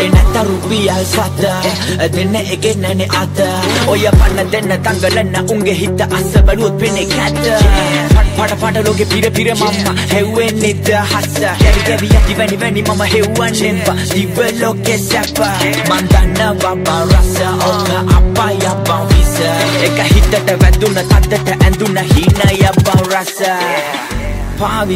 නැත්නම් රුපියල් 7 දෙන්න එකේ නැනේ අත ඔය පන්න දෙන්න තංගලන්න උන්ගේ හිත අස්ස බැලුවොත් පෙනේ කැට පට ලෝකේ පිර මම්මා හෙව්වේ නිදහස කැවි කැවි යටි වැනි මම හෙව්වන්නේ බා දිව ලෝකේ සැප මන් දන්නවා බා රස ඔක අප්පා යපා විස එක හිතට වැදුන තද්දට ඇඳුන හිනා යපා රස පාවි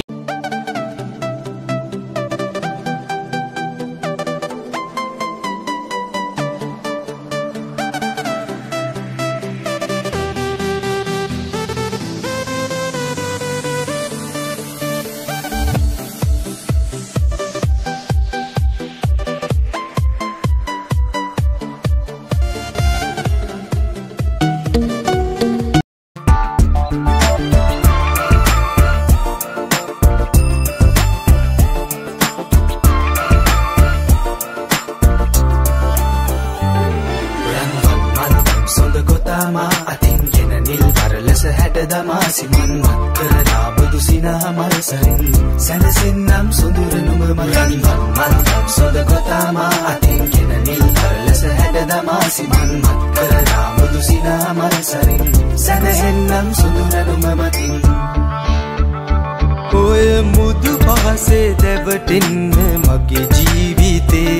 ඔය මුදු පහසේ දැවටෙන්න මගේ ජීවිතේ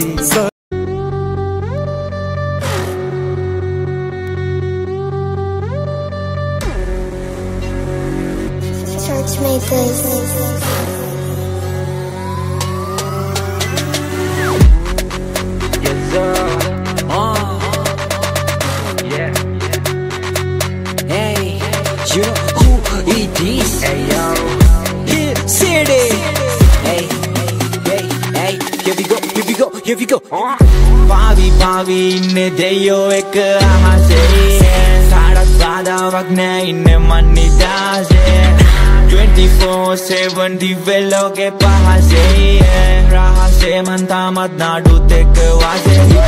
Churchmakers. Yes sir. Yeah. Hey, you know who it is? Hey yo. Yeah, city. Hey, here we go. Pavi inne deyo ek ahase. Sadak nae inne man nidase. 24/7 diveloge pahase. Rahase man tamat nadu tek wase.